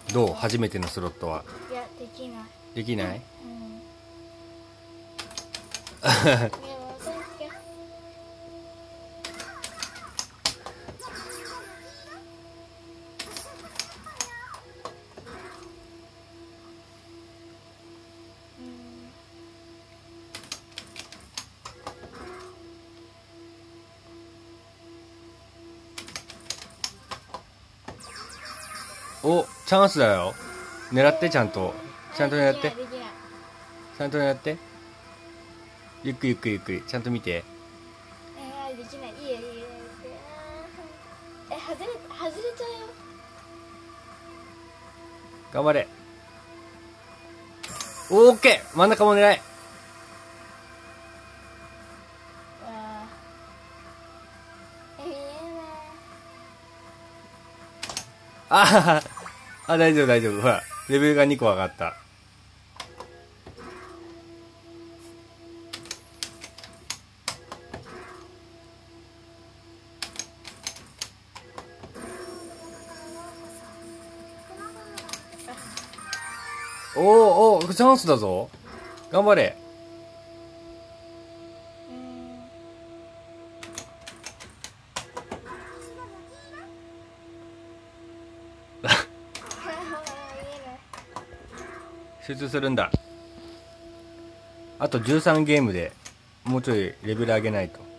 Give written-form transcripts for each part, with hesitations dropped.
どう初めてのスロットは。 いや、できない。 できない？ うん。でも、そうか。 お、チャンスだよ。狙ってちゃんと。ちゃんと狙って。 できない。 ちゃんと狙って。ゆっくりゆっくりゆっくり。ちゃんと見て。 できない。いいよ、いいよ。外れちゃうよ。 頑張れ。オーケー、真ん中も狙い。 わあ。見えない。 ああ、大丈夫大丈夫。ほら、レベルが2個上がった。おー、チャンスだぞ。頑張れ。集中するんだ。あと13ゲームでもうちょいレベル上げないと。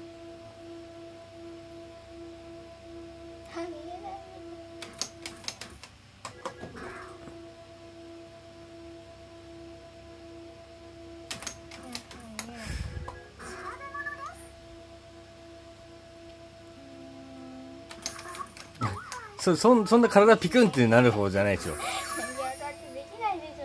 そんな体ピクンってなる方じゃないでしょ。 いや、だってできないでし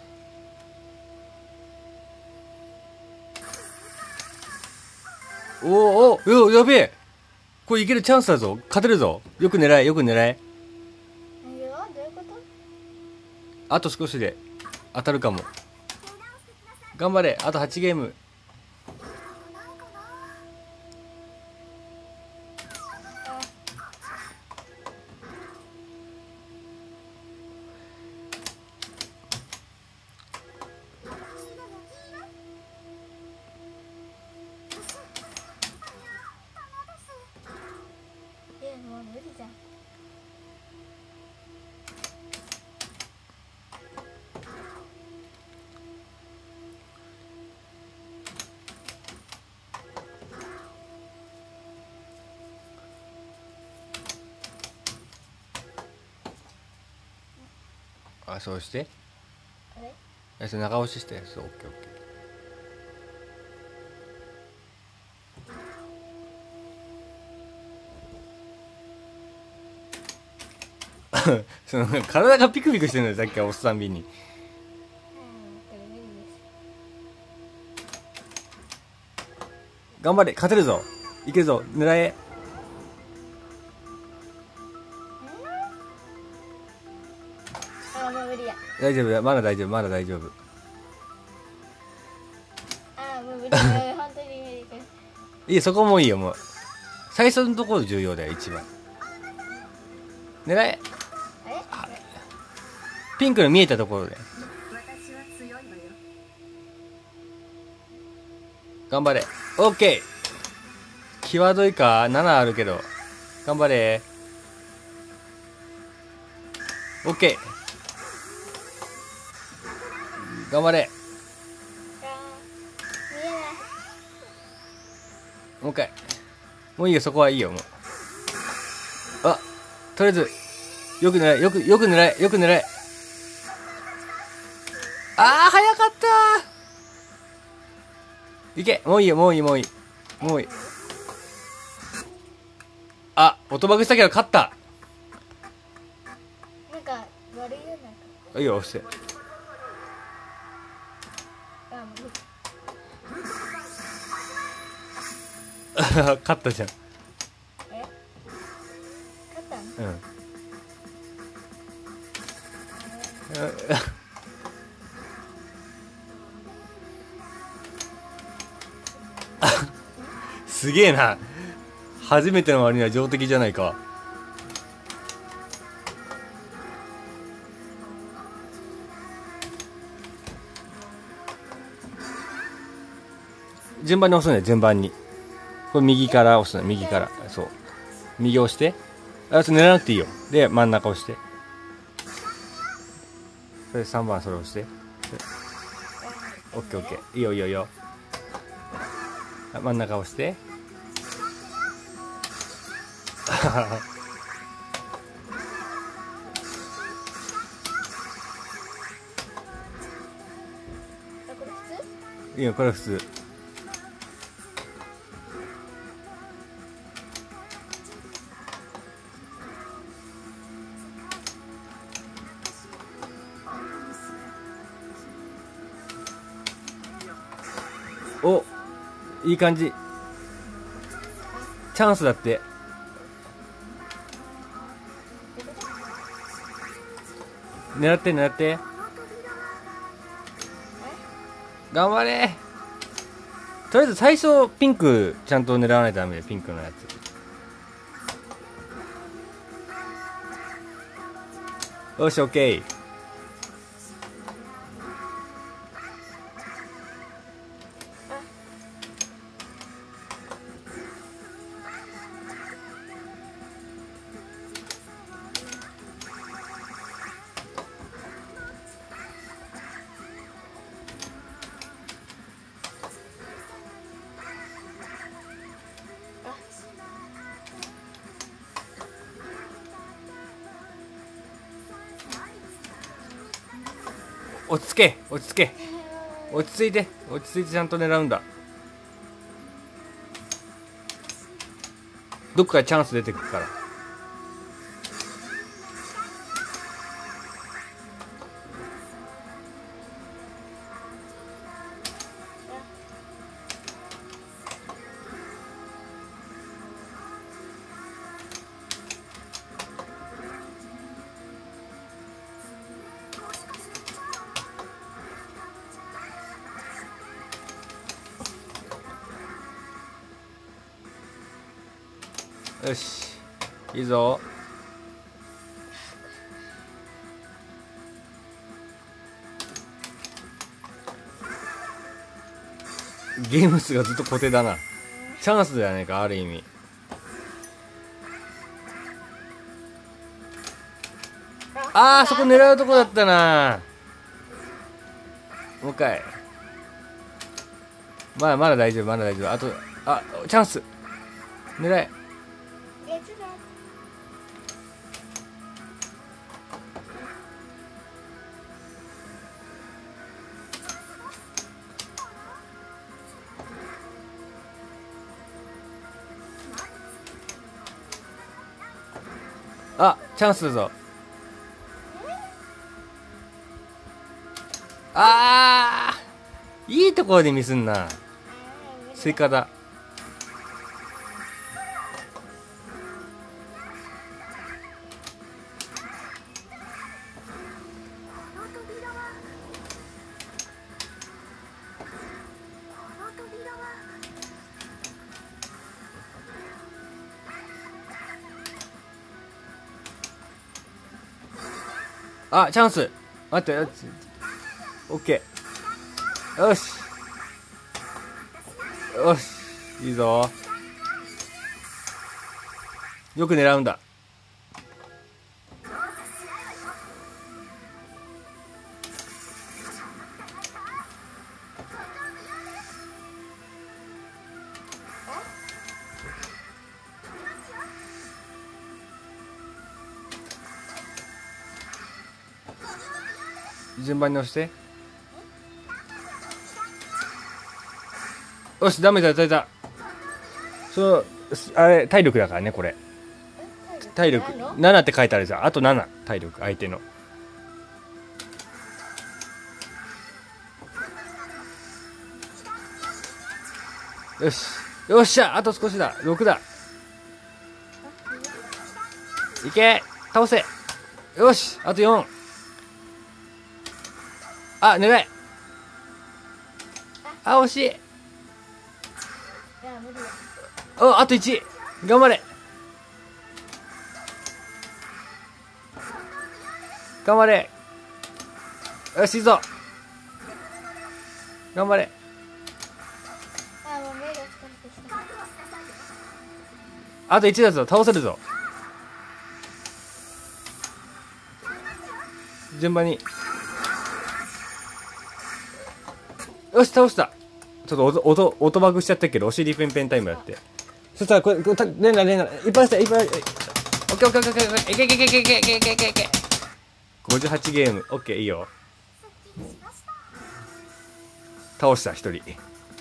ょ。 やべえ。これいけるチャンスだぞ。勝てるぞ。よく狙え、よく狙え。 どういうこと？ あと少しで当たるかも。頑張れ。あと8ゲーム。 もう無理じゃん。 あ、そうして。 あれ？ それ長押しして。そう、オッケーオッケー。その体がピクピクしてるのよ、さっきから押すたんびに。 これ無理です。 頑張れ、勝てるぞ。いけるぞ、狙え。 もう無理や。 大丈夫だ、まだ大丈夫、まだ大丈夫。 もう無理。本当に無理です。 いい、そこもいいよ、もう。最初のところ重要だよ、一番。狙え。ピンクの見えたところで。頑張れ。オッケー。際どいか ?7 あるけど。頑張れ。オッケー。頑張れ。 見えない。 もう一回。もういいよ、そこはいいよ、もう。あ、とりあえず、よく狙え、よく狙え、よく狙え。早かったー。いけ、もういいよ、もういい、もういい。もういい。音バグしたけど勝った。 なんか、悪いよ、なんか。 いいよ、押して。勝ったじゃん。 勝ったの？ うん。すげえな。初めての割には上出来じゃないか。 順番に押すね、順番に。これ右から押すね、右から。そう。右押して。あ、それ狙わなくていいよ。で、真ん中押して。それ3番それ押して。オッケーオッケー。いいよいいよいいよ。真ん中押して。 これ普通？ いいよ、これ普通。お、いい感じ。チャンスだって。狙って狙って。頑張れ。とりあえず最初ピンクちゃんと狙わないとダメだよ、ピンクのやつ。よし、オッケー。落ち着け、落ち着け、落ち着いて、落ち着いてちゃんと狙うんだ。どっかでチャンス出てくるから。よし、いいぞ。ゲーム数がずっと固定だな。チャンスだよねか、ある意味。あー、そこ狙うとこだったな。もう一回。まだ大丈夫、まだ大丈夫。あと、あ、チャンス。狙え。あ、チャンスだぞ。あー、いいところでミスんな。スイカだ。あ、チャンス。待って、オッケー。よし。よし。いいぞ。よく狙うんだ。順番に押して。よし、ダメだ、当たった。そう、あれ、体力だからね、これ。体力。7って書いてあるじゃん。あと7、体力、相手の。よし。よっしゃ、あと少しだ。6だ。いけ、倒せ。よし、あと4。あ、狙え。あ、惜しい。お、あと1。頑張れ。頑張れ。よし、いいぞ。頑張れ。 あと1だぞ。倒せるぞ。順番に。よし、倒した。ちょっと音バグしちゃったけど、お尻ペンペンタイムやって。そしたら、これ、レンガ、いっぱいした、いっぱい。オッケーオッケーオッケーオッケー、いけいけいけいけいけいけいけいけいけ。58ゲーム、オッケー、いいよ。倒した、1人。 これでや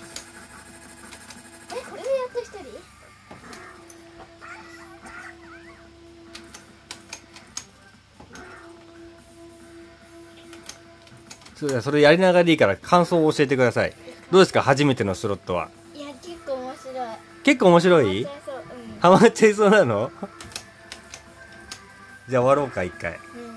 っと1人。 それやりながらでいいから感想を教えてください。どうですか、初めてのスロットは。 いや、結構面白い。 結構面白い？ そう、うん。 ハマっちゃいそうなの？じゃあ終わろうか、一回。 うん。